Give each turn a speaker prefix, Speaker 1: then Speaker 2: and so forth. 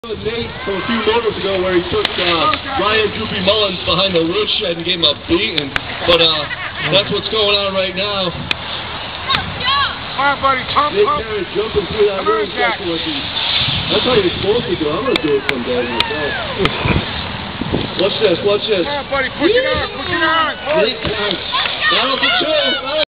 Speaker 1: Nate from a few moments ago where he took Ryan Droopy Mullins behind the woodshed and gave him a beating, but that's what's going on right now.
Speaker 2: Come on, buddy, pump.
Speaker 1: Nate Terry jumping through that room. That's how you're supposed to do it. I'm going to do it someday myself. Watch this, watch this.
Speaker 2: Come on, buddy, push it on, push it on.
Speaker 1: Nate Terry. Battle for two.